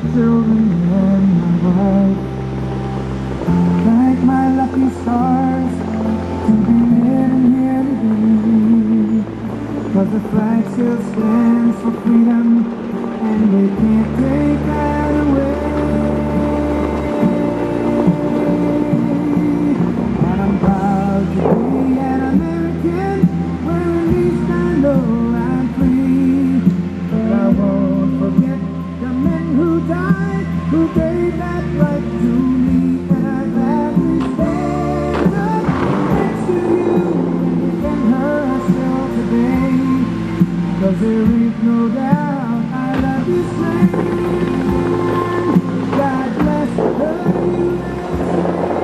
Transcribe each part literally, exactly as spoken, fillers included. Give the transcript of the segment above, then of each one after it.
children and my wife. Thank my lucky stars to be living here today, 'cause the flag still stands for freedom and they can't take that away. And I'm proud to be an American, where at least I know I'm free. But I won't forget the men who died, who gave that right to me. And I gladly stand up next to you and defend her still today, 'cause there is no doubt I love this land. God bless the U S A.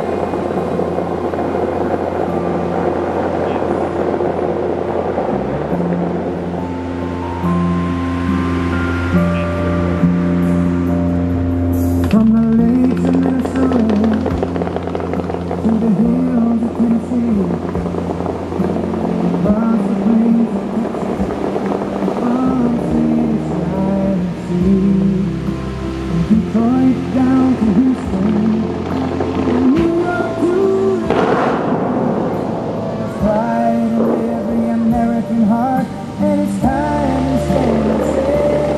From the lakes of Minnesota to the hills of Tennessee, across the plains of Texas, from sea to side and sea, from Detroit down to Houston, and New York to there's pride in every American heart, and it's time to stand and say,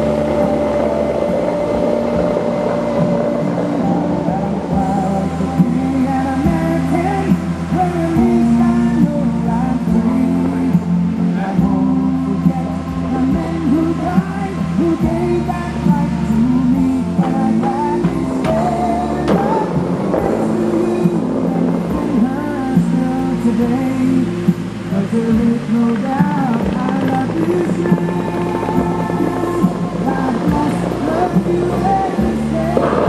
today, 'cause there is no doubt I love this land. God bless the U S A.